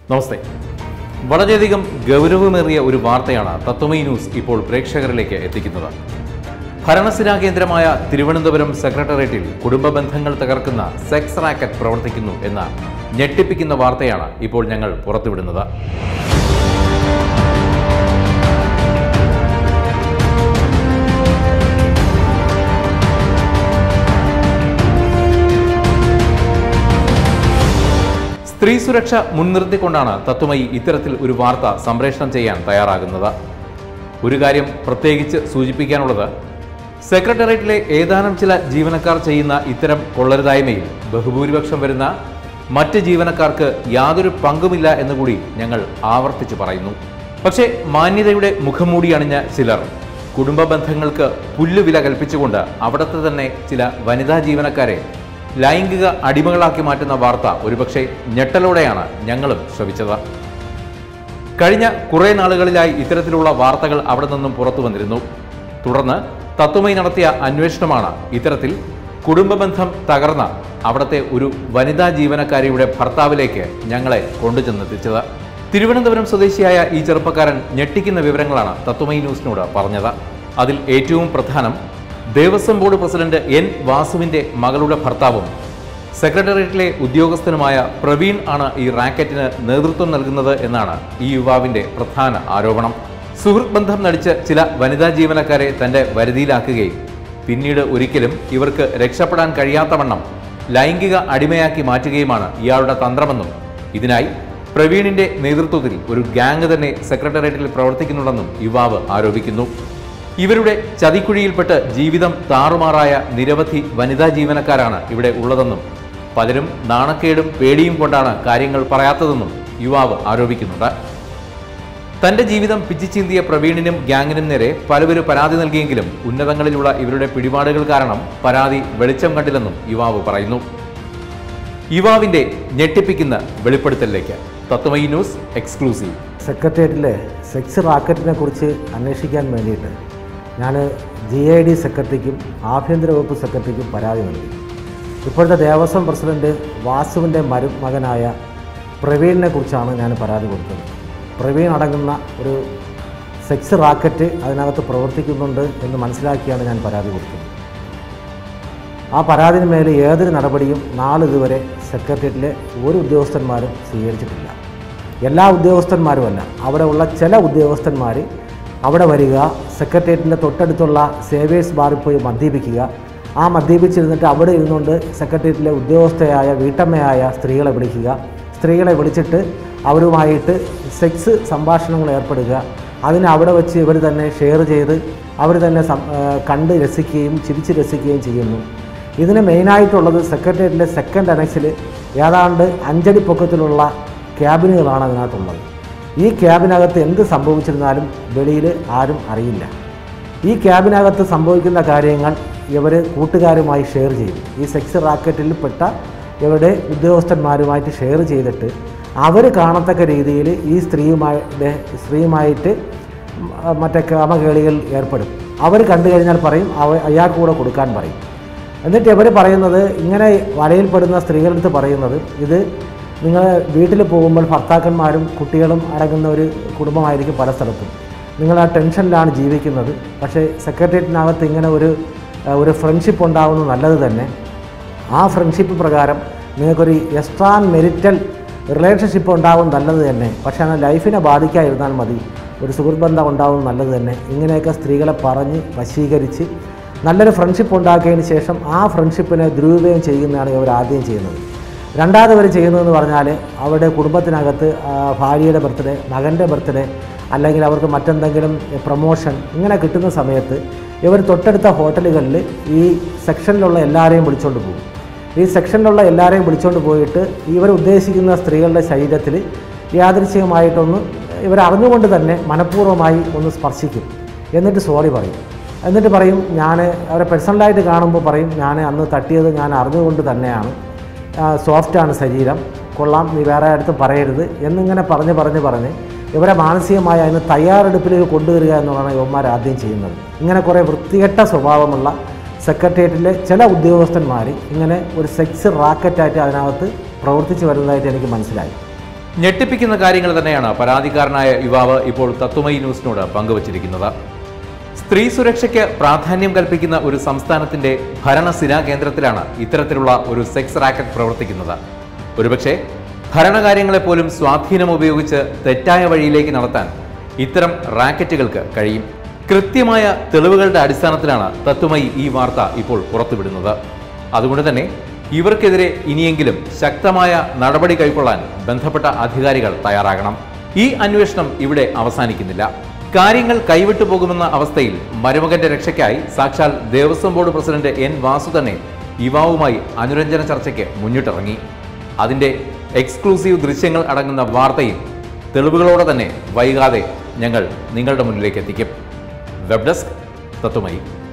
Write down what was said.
നമസ്തേ. വളരെയധികം ഗൗരവമേറിയ ഒരു വാർത്തയാണ് തത്വമയി ന്യൂസ് ഇപ്പോൾ പ്രേക്ഷകരിലേക്ക് എത്തിക്കുന്നത്. ഭരണസിരാ കേന്ദ്രമായ തിരുവനന്തപുരം സെക്രട്ടേറിയറ്റിൽ കുടുംബ ബന്ധങ്ങൾ തകർക്കുന്ന സെക്സ് റാക്കറ്റ് പ്രവർത്തിക്കുന്നു എന്ന ഞെട്ടിപ്പിക്കുന്ന വാർത്തയാണ് ഇപ്പോൾ ഞങ്ങൾ പുറത്തുവിടുന്നത്. സ്ത്രീ സുരക്ഷ മുൻനിർത്തിക്കൊണ്ടാണ് തത്വമയി ഇത്തരത്തിൽ ഒരു വാർത്ത സംപ്രേഷണം ചെയ്യാൻ തയ്യാറാകുന്നത്. ഒരു കാര്യം പ്രത്യേകിച്ച് സൂചിപ്പിക്കാനുള്ളത്, സെക്രട്ടേറിയറ്റിലെ ഏതാനും ചില ജീവനക്കാർ ചെയ്യുന്ന ഇത്തരം കൊള്ളരുതായ്മയിൽ ബഹുഭൂരിപക്ഷം വരുന്ന മറ്റ് ജീവനക്കാർക്ക് യാതൊരു പങ്കുമില്ല എന്നുകൂടി ഞങ്ങൾ ആവർത്തിച്ചു പറയുന്നു. പക്ഷേ മാന്യതയുടെ മുഖംമൂടി അണിഞ്ഞ ചിലർ കുടുംബ ബന്ധങ്ങൾക്ക് പുല്ലുവില കൽപ്പിച്ചുകൊണ്ട് അവിടുത്തെ തന്നെ ചില വനിതാ ജീവനക്കാരെ ലൈംഗിക അടിമകളാക്കി മാറ്റുന്ന വാർത്ത ഒരുപക്ഷെ ഞെട്ടലോടെയാണ് ഞങ്ങളും ശ്രവിച്ചത്. കഴിഞ്ഞ കുറേ നാളുകളിലായി ഇത്തരത്തിലുള്ള വാർത്തകൾ അവിടെ നിന്നും പുറത്തു വന്നിരുന്നു. തുടർന്ന് തത്വമയി നടത്തിയ അന്വേഷണമാണ് ഇത്തരത്തിൽ കുടുംബ ബന്ധം തകർന്ന അവിടുത്തെ ഒരു വനിതാ ജീവനക്കാരിയുടെ ഭർത്താവിലേക്ക് ഞങ്ങളെ കൊണ്ടുചെന്നെത്തിച്ചത്. തിരുവനന്തപുരം സ്വദേശിയായ ഈ ചെറുപ്പക്കാരൻ ഞെട്ടിക്കുന്ന വിവരങ്ങളാണ് തത്വമയി ന്യൂസിനോട് പറഞ്ഞത്. അതിൽ ഏറ്റവും പ്രധാനം, ദേവസ്വം ബോർഡ് പ്രസിഡന്റ് എൻ വാസുവിന്റെ മകളുടെ ഭർത്താവും സെക്രട്ടേറിയറ്റിലെ ഉദ്യോഗസ്ഥനുമായ പ്രവീൺ ആണ് ഈ റാക്കറ്റിന് നേതൃത്വം നൽകുന്നത് എന്നാണ് ഈ യുവാവിന്റെ പ്രധാന ആരോപണം. സുഹൃത്ത് ബന്ധം നടിച്ച് ചില വനിതാ ജീവനക്കാരെ തന്റെ വരുതിയിലാക്കുകയും പിന്നീട് ഒരിക്കലും ഇവർക്ക് രക്ഷപ്പെടാൻ കഴിയാത്തവണ്ണം ലൈംഗിക അടിമയാക്കി മാറ്റുകയുമാണ് ഇയാളുടെ തന്ത്രമെന്നും ഇതിനായി പ്രവീണിന്റെ നേതൃത്വത്തിൽ ഒരു ഗ്യാങ് തന്നെ സെക്രട്ടേറിയറ്റിൽ പ്രവർത്തിക്കുന്നുണ്ടെന്നും യുവാവ് ആരോപിക്കുന്നു. ഇവരുടെ ചതിക്കുഴിയിൽപ്പെട്ട് ജീവിതം താറുമാറായ നിരവധി വനിതാ ജീവനക്കാരാണ് ഇവിടെ ഉള്ളതെന്നും പലരും നാണക്കേടും പേടിയും കൊണ്ടാണ് കാര്യങ്ങൾ പറയാത്തതെന്നും യുവാവ് ആരോപിക്കുന്നുണ്ട്. തന്റെ ജീവിതം പിച്ചിച്ചീന്തിയ പ്രവീണിനും ഗ്യാങ്ങിനും നേരെ പലവരും പരാതി നൽകിയെങ്കിലും ഉന്നതങ്ങളിലുള്ള ഇവരുടെ പിടിപാടുകൾ കാരണം പരാതി വെളിച്ചം കണ്ടില്ലെന്നും യുവാവ് പറയുന്നു. യുവാവിന്റെ ഞെട്ടിപ്പിക്കുന്ന വെളിപ്പെടുത്തലിലേക്ക് തത്വമയി ന്യൂസ് എക്സ്ക്ലൂസീവ്. സെക്രട്ടേറിയറ്റിലെ സെക്സ് റാക്കറ്റിനെ കുറിച്ച് അന്വേഷിക്കാൻ വേണ്ടിയിട്ട് ഞാൻ GID സെക്രട്ടറിക്കും ആഭ്യന്തര വകുപ്പ് സെക്രട്ടറിക്കും പരാതി നൽകി. ഇപ്പോഴത്തെ ദേവസ്വം പ്രസിഡന്റ് വാസുവിൻ്റെ മകനായ പ്രവീണിനെ കുറിച്ചാണ് ഞാൻ പരാതി കൊടുത്തത്. പ്രവീൺ അടങ്ങുന്ന ഒരു സെക്സ് റാക്കറ്റ് അതിനകത്ത് പ്രവർത്തിക്കുന്നുണ്ട് എന്ന് മനസ്സിലാക്കിയാണ് ഞാൻ പരാതി കൊടുത്തത്. ആ പരാതിന് മേലെ ഏതൊരു നടപടിയും നാളിതുവരെ സെക്രട്ടേറിയറ്റിലെ ഒരു ഉദ്യോഗസ്ഥന്മാരും സ്വീകരിച്ചിട്ടില്ല. എല്ലാ ഉദ്യോഗസ്ഥന്മാരുമല്ല, അവിടെ ഉള്ള ചില ഉദ്യോഗസ്ഥന്മാർ അവിടെ വരിക, സെക്രട്ടേറിയറ്റിൻ്റെ തൊട്ടടുത്തുള്ള സേവേഴ്സ് ബാറിൽ പോയി മദ്യപിക്കുക, ആ മദ്യപിച്ചിരുന്നിട്ട് അവിടെ ഇരുന്നുകൊണ്ട് സെക്രട്ടേറിയറ്റിലെ ഉദ്യോഗസ്ഥയായ വീട്ടമ്മയായ സ്ത്രീകളെ വിളിക്കുക, സ്ത്രീകളെ വിളിച്ചിട്ട് അവരുമായിട്ട് സെക്സ് സംഭാഷണങ്ങൾ ഏർപ്പെടുക, അതിന് അവിടെ വെച്ച് ഇവർ തന്നെ ഷെയർ ചെയ്ത് അവർ തന്നെ കണ്ട് രസിക്കുകയും ചിരിച്ച് രസിക്കുകയും ചെയ്യുന്നു. ഇതിന് മെയിനായിട്ടുള്ളത് സെക്രട്ടേറിയറ്റിലെ സെക്കൻഡ് അനക്സിൽ ഏതാണ്ട് 5 അടി പൊക്കത്തിലുള്ള ക്യാബിനുകളാണ് അതിനകത്തുള്ളത്. ഈ ക്യാബിനകത്ത് എന്ത് സംഭവിച്ചിരുന്നാലും വെളിയിൽ ആരും അറിയില്ല. ഈ ക്യാബിനകത്ത് സംഭവിക്കുന്ന കാര്യങ്ങൾ ഇവർ കൂട്ടുകാരുമായി ഷെയർ ചെയ്യും. ഈ സെക്സ് റാക്കറ്റിൽ പെട്ട ഇവരുടെ ഉദ്യോഗസ്ഥന്മാരുമായിട്ട് ഷെയർ ചെയ്തിട്ട് അവർ കാണത്തക്ക രീതിയിൽ ഈ സ്ത്രീയുമായിട്ട് മറ്റേ കാമകേളികൾ ഏർപ്പെടും. അവർ കണ്ടു കഴിഞ്ഞാൽ പറയും അയാൾക്ക് കൂടെ കൊടുക്കാൻ പറയും. എന്നിട്ട് ഇവർ പറയുന്നത്, ഇങ്ങനെ വലയിൽപ്പെടുന്ന സ്ത്രീകളടുത്ത് പറയുന്നത്, ഇത് നിങ്ങൾ വീട്ടിൽ പോകുമ്പോൾ ഭർത്താക്കന്മാരും കുട്ടികളും അടങ്ങുന്ന ഒരു കുടുംബമായിരിക്കും പല സ്ഥലത്തും. നിങ്ങൾ ആ ടെൻഷനിലാണ് ജീവിക്കുന്നത്. പക്ഷേ സെക്രട്ടേറിയറ്റിനകത്ത് ഇങ്ങനെ ഒരു ഫ്രണ്ട്ഷിപ്പ് ഉണ്ടാകുന്നത് നല്ലത് തന്നെ. ആ ഫ്രണ്ട്ഷിപ്പ് പ്രകാരം നിങ്ങൾക്കൊരു എക്സ്ട്രാ മെരിറ്റൽ റിലേഷൻഷിപ്പ് ഉണ്ടാകും നല്ലത് തന്നെ. പക്ഷേ ആ ലൈഫിനെ ബാധിക്കാതിരുന്നാൽ മതി. ഒരു സുഹൃത്ത് ബന്ധം ഉണ്ടാകും നല്ലത് തന്നെ. ഇങ്ങനെയൊക്കെ സ്ത്രീകളെ പറഞ്ഞ് വശീകരിച്ച് നല്ലൊരു ഫ്രണ്ട്ഷിപ്പ് ഉണ്ടാക്കിയതിന് ശേഷം ആ ഫ്രണ്ട്ഷിപ്പിനെ ദുരുപയോഗം ചെയ്യുന്നതാണ് ഇവർ ആദ്യം ചെയ്യുന്നത്. രണ്ടാമത് ഇവർ ചെയ്യുന്നതെന്ന് പറഞ്ഞാൽ അവരുടെ കുടുംബത്തിനകത്ത് ഭാര്യയുടെ ബർത്ത്ഡേ, മകൻ്റെ ബർത്ത്ഡേ, അല്ലെങ്കിൽ അവർക്ക് മറ്റെന്തെങ്കിലും പ്രൊമോഷൻ ഇങ്ങനെ കിട്ടുന്ന സമയത്ത് ഇവർ തൊട്ടടുത്ത ഹോട്ടലുകളിൽ ഈ സെക്ഷനിലുള്ള എല്ലാവരെയും വിളിച്ചുകൊണ്ട് പോകും. ഈ സെക്ഷനിലുള്ള എല്ലാവരെയും വിളിച്ചുകൊണ്ട് പോയിട്ട് ഇവർ ഉദ്ദേശിക്കുന്ന സ്ത്രീകളുടെ ശരീരത്തിൽ യാദൃച്ഛികമായിട്ടൊന്ന് ഇവർ അറിഞ്ഞുകൊണ്ട് തന്നെ മനഃപൂർവ്വമായി ഒന്ന് സ്പർശിക്കും. എന്നിട്ട് സോറി പറയും. എന്നിട്ട് പറയും, ഞാൻ അവരെ പേഴ്സണലായിട്ട് കാണുമ്പോൾ പറയും, ഞാൻ അന്ന് തട്ടിയത് ഞാൻ അറിഞ്ഞുകൊണ്ട് തന്നെയാണ്, സോഫ്റ്റാണ് ശരീരം, കൊള്ളാം, നീ വേറെ അടുത്തും പറയരുത് എന്നിങ്ങനെ പറഞ്ഞ് ഇവരെ മാനസികമായി അതിന് തയ്യാറെടുപ്പിലേക്ക് കൊണ്ടുവരിക എന്നുള്ളതാണ് യുവന്മാർ ആദ്യം ചെയ്യുന്നത്. ഇങ്ങനെ കുറേ വൃത്തികെട്ട സ്വഭാവമുള്ള സെക്രട്ടേറിയറ്റിലെ ചില ഉദ്യോഗസ്ഥന്മാർ ഇങ്ങനെ ഒരു സെക്സ് റാക്കറ്റായിട്ട് അതിനകത്ത് പ്രവർത്തിച്ചു വരുന്നതായിട്ട് എനിക്ക് മനസ്സിലായി. ഞെട്ടിപ്പിക്കുന്ന കാര്യങ്ങൾ തന്നെയാണ് പരാതിക്കാരനായ യുവാവ് ഇപ്പോൾ തത്വമയി ന്യൂസിനോട് പങ്കുവച്ചിരിക്കുന്നത്. സ്ത്രീ സുരക്ഷയ്ക്ക് പ്രാധാന്യം കൽപ്പിക്കുന്ന ഒരു സംസ്ഥാനത്തിന്റെ ഭരണസിരാ കേന്ദ്രത്തിലാണ് ഇത്തരത്തിലുള്ള ഒരു സെക്സ് റാക്കറ്റ് പ്രവർത്തിക്കുന്നത്. ഒരുപക്ഷെ ഭരണകാര്യങ്ങളെപ്പോലും സ്വാധീനം ഉപയോഗിച്ച് തെറ്റായ വഴിയിലേക്ക് നടത്താൻ ഇത്തരം റാക്കറ്റുകൾക്ക് കഴിയും. കൃത്യമായ തെളിവുകളുടെ അടിസ്ഥാനത്തിലാണ് തത്വമയി ഈ വാർത്ത ഇപ്പോൾ പുറത്തുവിടുന്നത്. അതുകൊണ്ട് തന്നെ ഇവർക്കെതിരെ ഇനിയെങ്കിലും ശക്തമായ നടപടി കൈക്കൊള്ളാൻ ബന്ധപ്പെട്ട അധികാരികൾ തയ്യാറാകണം. ഈ അന്വേഷണം ഇവിടെ അവസാനിക്കുന്നില്ല. കാര്യങ്ങൾ കൈവിട്ടു പോകുമെന്ന അവസ്ഥയിൽ മരുമകന്റെ രക്ഷയ്ക്കായി സാക്ഷാൽ Devaswom board president N Vasu തന്നെ യുവാവുമായി അനുരഞ്ജന ചർച്ചയ്ക്ക് മുന്നിട്ടിറങ്ങി. അതിന്റെ എക്സ്ക്ലൂസീവ് ദൃശ്യങ്ങൾ അടങ്ങുന്ന വാർത്തയും തെളിവുകളോടെ തന്നെ വൈകാതെ ഞങ്ങൾ നിങ്ങളുടെ മുന്നിലേക്ക് എത്തിക്കും. Web desk Tatwamayi.